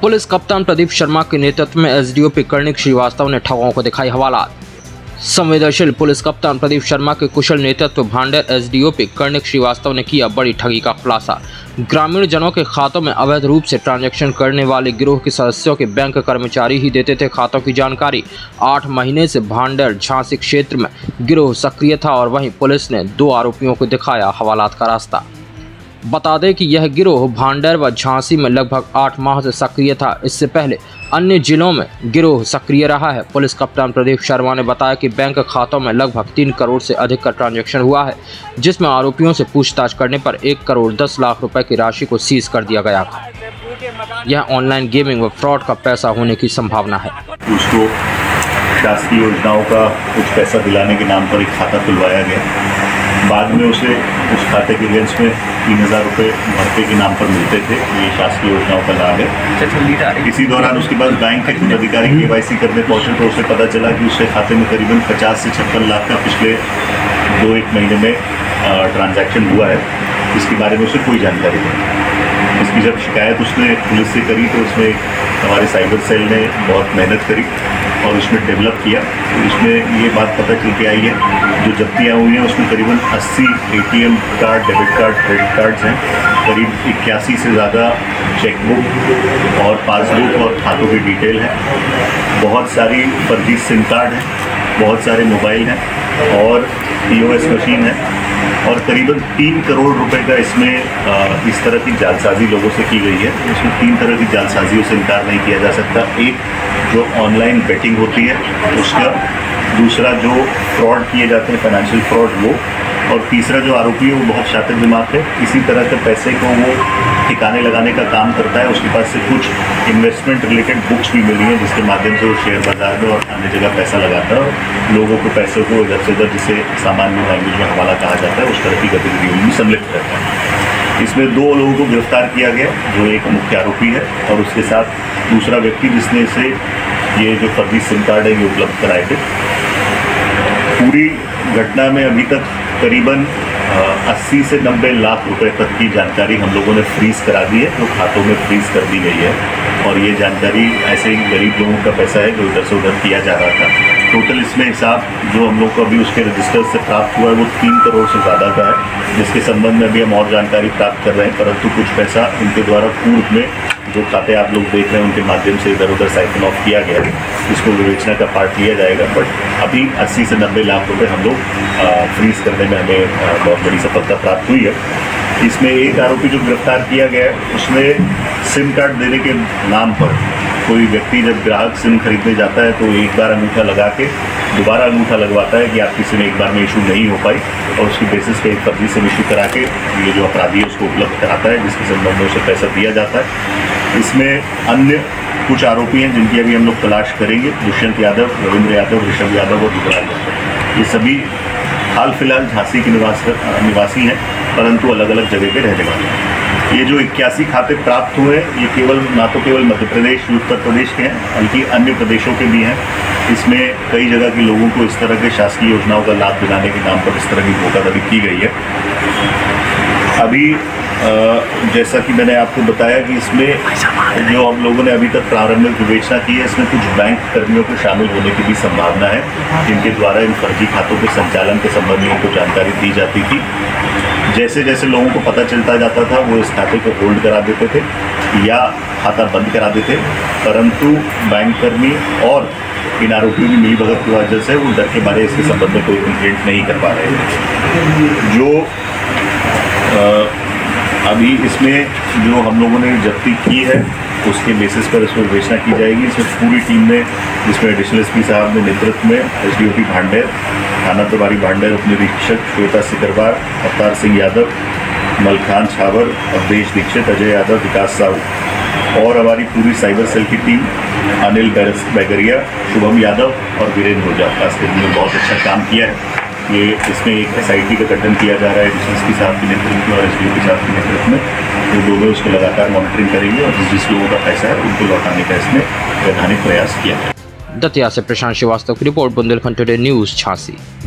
Police कप्तान प्रदीप शर्मा के नेतृत्व में एसडीओपी कर्णिक श्रीवास्तव ने ठगों को दिखाई हवालात। संवेदनशील पुलिस कप्तान प्रदीप शर्मा के कुशल नेतृत्व भांडेर एसडीओपी कर्णिक श्रीवास्तव ने किया बड़ी ठगी का खुलासा। ग्रामीण जनों के खातों में अवैध रूप से ट्रांजैक्शन करने वाले गिरोह के सदस्यों के बैंक कर्मचारी ही देते थे खातों की जानकारी। 8 महीने से भांडेर झांसी क्षेत्र में गिरोह सक्रिय था और वहीं पुलिस ने 2 आरोपियों को दिखाया हवालात का रास्ता। बता दें कि यह गिरोह भांडेर व झांसी में लगभग 8 माह से सक्रिय था। इससे पहले अन्य जिलों में गिरोह सक्रिय रहा है। पुलिस कप्तान प्रदीप शर्मा ने बताया कि बैंक खातों में लगभग 3 करोड़ से अधिक का ट्रांजैक्शन हुआ है, जिसमें आरोपियों से पूछताछ करने पर 1 करोड़ 10 लाख रुपए की राशि को सीज कर दिया गया था। यह ऑनलाइन गेमिंग व फ्रॉड का पैसा होने की संभावना है। उसको शासकीय योजनाओं का कुछ पैसा दिलाने के नाम पर एक खाता खुलवाया गया। बाद में उसे उस खाते के अगेंस्ट में 3000 रुपये भर्ते के नाम पर मिलते थे। ये शासकीय योजनाओं का लाभ है। इसी दौरान उसके बाद बैंक के कुछ अधिकारी KYC करने पहुंचे तो उसे पता चला कि उसके खाते में करीबन 50 से 56 लाख का पिछले 2-1 महीने में ट्रांजैक्शन हुआ है। इसके बारे में उसे कोई जानकारी नहीं। इसकी जब शिकायत उसने पुलिस से करी तो उसमें हमारे साइबर सेल ने बहुत मेहनत करी और उसमें डेवलप किया। तो इसमें ये बात पता चल के आई है, जो जब्तियाँ हुई हैं उसमें करीबन 80 ATM card, debit card, credit cards हैं, करीब 81 से ज़्यादा चेकबुक और पासबुक और खातों की डिटेल है, बहुत सारी फर्जी सिम कार्ड हैं, बहुत सारे मोबाइल हैं और POS मशीन है और करीबन 3 करोड़ रुपए का इसमें इस तरह की जालसाजी लोगों से की गई है। इसमें 3 तरह की जालसाजियों से इनकार नहीं किया जा सकता। एक जो ऑनलाइन बेटिंग होती है उसका, दूसरा जो फ्रॉड किए जाते हैं फाइनेंशियल फ्रॉड वो, और तीसरा जो आरोपी है वो बहुत शातिर दिमाग है। इसी तरह के पैसे को वो ठिकाने लगाने का काम करता है। उसके पास से कुछ इन्वेस्टमेंट रिलेटेड बुक्स भी मिली हैं जिसके माध्यम से वो शेयर बाजार में और अन्य जगह पैसा लगाता है और लोगों को पैसे को इधर से उधर, जिसे सामान्य लैंग्वेज में हवाला कहा जाता है, उस तरह की गतिविधियों में सम्मिलित रहता है। इसमें 2 लोगों को गिरफ्तार किया गया, जो एक मुख्य आरोपी है और उसके साथ दूसरा व्यक्ति जिसने इसे ये जो फर्जी सिम कार्ड है ये उपलब्ध कराए थे। पूरी घटना में अभी तक करीबन 80 से 90 लाख रुपए तक की जानकारी हम लोगों ने फ्रीज करा दी है, जो खातों में फ्रीज कर दी गई है। और ये जानकारी ऐसे ही गरीब लोगों का पैसा है जो इधर से उधर किया जा रहा था। टोटल इसमें हिसाब जो हम लोग को अभी उसके रजिस्टर से प्राप्त हुआ है वो 3 करोड़ से ज़्यादा का है, जिसके संबंध में अभी हम और जानकारी प्राप्त कर रहे हैं। परंतु कुछ पैसा इनके द्वारा पूर्व में जो खाते आप लोग देख रहे हैं उनके माध्यम से इधर उधर साइकिल ऑफ किया गया है, इसको विवेचना का पार्ट लिया जाएगा। बट अभी 80 से 90 लाख रुपए हम लोग फ्रीज करने में हमें बहुत बड़ी सफलता प्राप्त हुई है। इसमें एक आरोपी जो गिरफ्तार किया गया है उसने सिम कार्ड देने के नाम पर, कोई व्यक्ति जब ग्राहक सिम खरीदने जाता है तो एक बार अंगूठा लगा के दोबारा अंगूठा लगवाता है कि आपकी सिम एक बार में इशू नहीं हो पाई, और उसकी बेसिस पे एक फर्जी सिम इशू करा के ये जो अपराधी है उसको उपलब्ध कराता है, जिसके संबंध में उसे पैसा दिया जाता है। इसमें अन्य कुछ आरोपी हैं जिनकी अभी हम लोग तलाश करेंगे। दुष्यंत यादव, रविंद्र यादव, ऋषभ यादव और युवराज यादव, ये सभी हाल फिलहाल झांसी के निवासी हैं, परंतु अलग अलग जगह पे रहने वाले हैं। ये जो 81 खाते प्राप्त हुए ये ना तो केवल मध्य प्रदेश, उत्तर प्रदेश के हैं, बल्कि अन्य प्रदेशों के भी हैं। इसमें कई जगह के लोगों को इस तरह के शासकीय योजनाओं का लाभ दिलाने के नाम पर इस तरह की धोखाधड़ी की गई है। अभी जैसा कि मैंने आपको बताया कि इसमें जो हम लोगों ने अभी तक प्रारंभिक विवेचना की है, इसमें कुछ बैंक कर्मियों के शामिल होने की भी संभावना है, जिनके द्वारा इन फर्जी खातों के संचालन के संबंध में उनको जानकारी दी जाती थी। जैसे जैसे लोगों को पता चलता जाता था वो इस खाते को होल्ड करा देते थे या खाता बंद करा देते, परंतु बैंक कर्मी और इन आरोपियों की मिलीभगत की वजह से वो डर के मारे इसके संबंध में कोई कंप्लेंट नहीं कर पा रहे। जो अभी इसमें जो हम लोगों ने जब्ती की है उसके बेसिस पर इसमें विवेचना की जाएगी। इसमें पूरी टीम ने, जिसमें एडिशनल SP साहब ने नेतृत्व में SDOP भांडेर, थाना प्रभारी भांडेर, उपनिरीक्षक श्वेता सिकरवार, अवतार सिंह यादव, मलखान छावर, अवधेश दीक्षित, अजय यादव, विकास साहू और हमारी पूरी साइबर सेल की टीम, अनिल बैगरिया, शुभम यादव और वीरेंद्र ओझा, खास करके बहुत अच्छा काम किया है। ये इसमें एक SIT का गठन किया जा रहा है एडिशनल SP साहब के नेतृत्व में और SDOP साहब के नेतृत्व में। वो दोनों इसको लगातार मॉनिटरिंग करेंगे और जिस लोगों का पैसा है उनको लौटाने का इसमें वैधानिक प्रयास किया है। दतिया से प्रशांत श्रीवास्तव की रिपोर्ट, बुंदेलखंड टुडे न्यूज़, झांसी।